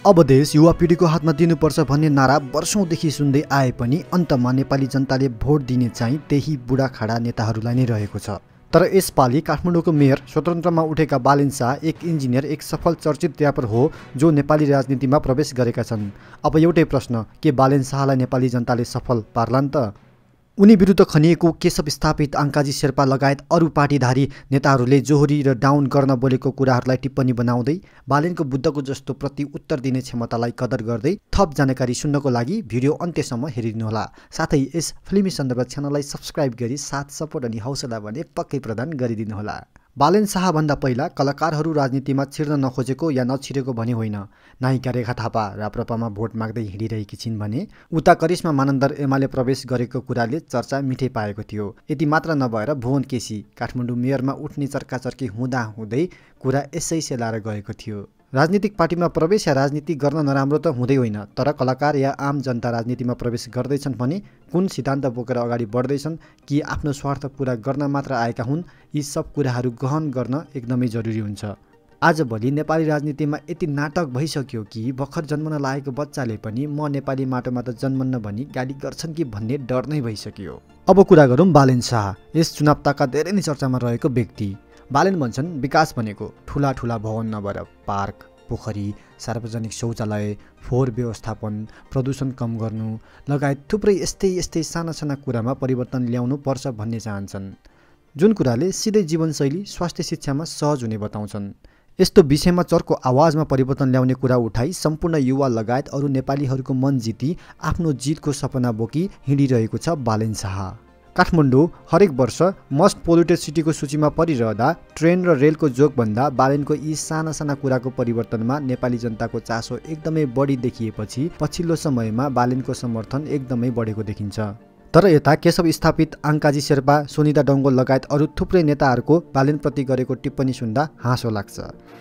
अब देश युवा पिढीको हातमा दिनुपर्छ भन्ने नारा वर्षौंदेखि सुन्दै आए पनि अन्तमा नेपाली जनताले भोट दिने चाहिँ त्यही बुढाखाडा नेताहरूलाई नै रहेको छ। तर यसपालि काठमाडौँको मेयर स्वतन्त्रमा उठेका बालेन शाह एक इन्जिनियर, एक सफल चर्चित र्यापर हो जो नेपाली राजनीतिमा प्रवेश गरेका छन्। अब एउटै प्रश्न, के बालेन शाहलाई नेपाली जनताले सफल पार्लान् त? उनी विरुद्ध खनिएको केशव स्थापित आङ्काजी शेर्पा लगायत अरू पार्टीधारी नेताहरूले जोहोरी र डाउन गर्न बोलेको कुराहरूलाई टिप्पणी बनाउँदै बालेनको बुद्धको जस्तो प्रति उत्तर दिने क्षमतालाई कदर गर्दै थप जानकारी सुन्नको लागि भिडियो अन्त्यसम्म हेरिदिनुहोला। साथै यस फिल्मी सन्दर्भ च्यानललाई सब्स्क्राइब गरी साथ सपोर्ट अनि हौसला भने पक्कै प्रदान गरिदिनुहोला। बालेन शाह भन्दा पहिला कलाकारहरू राजनीतिमा छिर्न नखोजेको या नछिरेको भने होइन। नायिका रेखा थापा राप्रपामा भोट माग्दै हिँडिरहेकी छिन् भने उता करिश्मा मानन्दर एमाले प्रवेश गरेको कुराले चर्चा मिठै पाएको थियो। यति मात्र नभएर भुवन केसी काठमाडौँ मेयरमा उठ्ने चर्काचर्की हुँदै कुरा यसै सेलाएर गएको थियो। राजनीतिक पार्टीमा प्रवेश या राजनीति गर्न नराम्रो त हुँदै होइन, तर कलाकार या आम जनता राजनीतिमा प्रवेश गर्दैछन् भने कुन सिद्धान्त बोकेर अगाडि बढ्दैछन् कि आफ्नो स्वार्थ पूरा गर्न मात्र आएका हुन्, यी सब कुराहरू गहन गर्न एकदमै जरुरी हुन्छ। आजभोलि नेपाली राजनीतिमा यति नाटक भइसक्यो कि भर्खर जन्मन लागेको बच्चाले पनि म नेपाली माटोमा त जन्मन्न भनी गाली गर्छन् कि भन्ने डर नै भइसक्यो। अब कुरा गरौँ बालेन शाह, यस चुनावताका धेरै नै चर्चामा रहेको व्यक्ति। बालेन भन्छन् विकास भनेको ठुला ठुला भवन नभएर पार्क, पोखरी, सार्वजनिक शौचालय, फोहोर व्यवस्थापन, प्रदूषण कम गर्नु लगायत थुप्रै यस्तै साना साना कुरामा परिवर्तन ल्याउनु पर्छ भन्ने चाहन्छन्, जुन कुराले सिधै जीवनशैली, स्वास्थ्य, शिक्षामा सहज हुने बताउँछन्। यस्तो विषयमा चर्को आवाजमा परिवर्तन ल्याउने कुरा उठाई सम्पूर्ण युवा लगायत अरू नेपालीहरूको मन जिती आफ्नो जितको सपना बोकी हिँडिरहेको छ बालेन शाह। काठमाडौँ हरेक वर्ष मोस्ट पोल्युटेड सिटीको सूचीमा परिरहँदा ट्रेन र रेलको जोगभन्दा बालेनको यी साना साना कुराको परिवर्तनमा नेपाली जनताको चासो एकदमै बढी देखिएपछि पछिल्लो समयमा बालेनको समर्थन एकदमै बढेको देखिन्छ। तर यता केशव स्थापित आङ्काजी शेर्पा, सोनिदा डङ्गोल लगायत अरू थुप्रै नेताहरूको बालेनप्रति गरेको टिप्पणी सुन्दा हाँसो लाग्छ।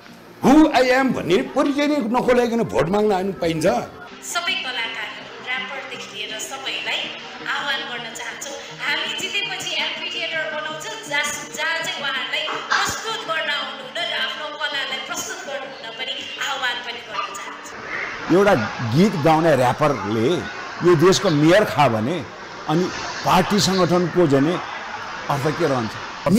हु आई एम भन्ने परिचय नखोलाइकन भोट माग्न आउनु पाइन्छ? सबै कलाकारहरू, र्यापरदेखि लिएर सबैलाई आह्वान गर्न चाहन्छौँ। हामी जितेपछि एम्फी थिएटर बनाउँछौँ जहाँ चाहिँ उहाँहरूलाई प्रस्तुत गर्न आउनुहुन र आफ्नो कलालाई प्रस्तुत गर्नुहुन पनि आह्वान पनि गर्न चाहन्छौँ। एउटा गीत गाउने र्यापरले यो देशको मेयर खा भने अनि पार्टी सङ्गठनको जने अर्थ के रहन्छ?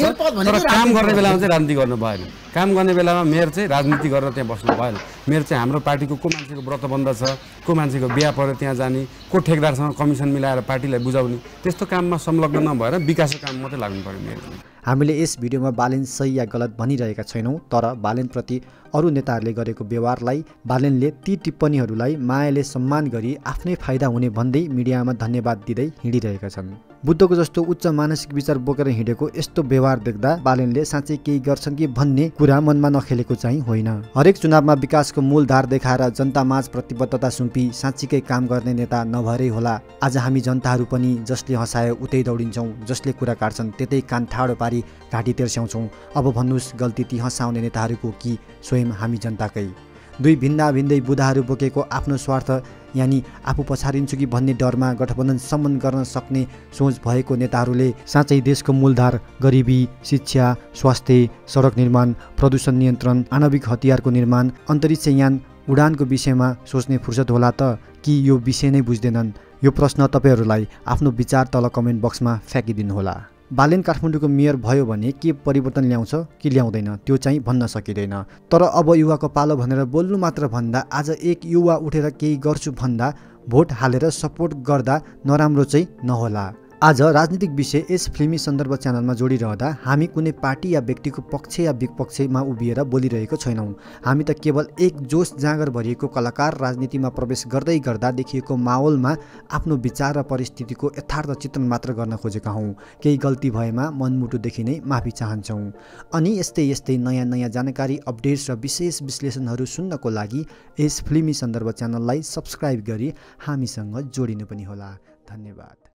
तर काम गर्ने बेलामा चाहिँ राजनीति गर्नु भएन। काम गर्ने बेलामा मेयर चाहिँ राजनीति गरेर त्यहाँ बस्नु भएन। मेयर चाहिँ हाम्रो पार्टीको को मान्छेको व्रतबन्ध छ, को मान्छेको बिहा पऱ्यो त्यहाँ जाने, को ठेकदारसँग कमिसन मिलाएर पार्टीलाई बुझाउने, त्यस्तो काममा संलग्न नभएर विकासको काम मात्रै लाग्नु पर्यो मेयर। हामीले यस भिडियोमा बालेन सही या गलत भनिरहेका छैनौँ, तर बालेनप्रति अरू नेताहरूले गरेको व्यवहारलाई, बालेनले ती टिप्पणीहरूलाई मायाले सम्मान गरी आफ्नै फाइदा हुने भन्दै मिडियामा धन्यवाद दिँदै हिँडिरहेका छन्। बुद्धको जस्तो उच्च मानसिक विचार बोकेर हिँडेको यस्तो व्यवहार देख्दा बालेनले साँच्चै केही गर्छन् कि भन्ने कुरा मनमा नखेलेको चाहिँ होइन। हरेक चुनावमा विकासको मूलधार देखाएर जनतामाझ प्रतिबद्धता सुम्पी साँच्चीकै काम गर्ने नेता नभएरै होला आज हामी जनताहरू पनि जसले हँसाए उतै दौडिन्छौँ, जसले कुरा काट्छन् त्यतै कान ठाडो पारी घाँटी तेर्स्याउँछौँ। अब भन्नुहोस् गल्ती ती हँसाउने नेताहरूको कि स्वयं हामी जनताकै? दुई भिन्दै बुधाहरू बोकेको आफ्नो स्वार्थ यानि आफू पछारिन्छु कि भन्ने डरमा गठबन्धन सम्म गर्न सक्ने सोच भएको नेताहरूले साँच्चै देशको मूलधार गरिबी, शिक्षा, स्वास्थ्य, सडक निर्माण, प्रदूषण नियन्त्रण, आणविक हतियारको निर्माण, अन्तरिक्ष यान उडानको विषयमा सोच्ने फुर्सद होला त कि यो विषय नै बुझ्दैनन्? यो प्रश्न तपाईँहरूलाई आफ्नो विचार तल कमेन्ट बक्समा फ्याँकिदिनुहोला। बालेन काठमाडौँको मेयर भयो भने के परिवर्तन ल्याउँछ कि ल्याउँदैन त्यो चाहिँ भन्न सकिँदैन। तर अब युवाको पालो भनेर बोल्नु मात्र भन्दा आज एक युवा उठेर केही गर्छु भन्दा भोट हालेर सपोर्ट गर्दा नराम्रो चाहिँ नहोला। आज राजनीतिक विषय यस फिल्मी सन्दर्भ च्यानलमा जोडिरहँदा हामी कुनै पार्टी या व्यक्तिको पक्ष या विपक्षमा उभिएर बोलिरहेको छैनौँ। हामी त केवल एक जोस जाँगर भरिएको कलाकार राजनीतिमा प्रवेश गर्दै गर्दा देखिएको माहौलमा आफ्नो विचार र परिस्थितिको यथार्थ चित्रण मात्र गर्न खोजेका हौँ। केही गल्ती भएमा मनमुटुदेखि नै माफी चाहन्छौँ। अनि यस्तै नयाँ जानकारी, अपडेट्स र विशेष विश्लेषणहरू सुन्नको लागि यस फिल्मी सन्दर्भ च्यानललाई सब्स्क्राइब गरी हामीसँग जोडिनु पनि होला। धन्यवाद।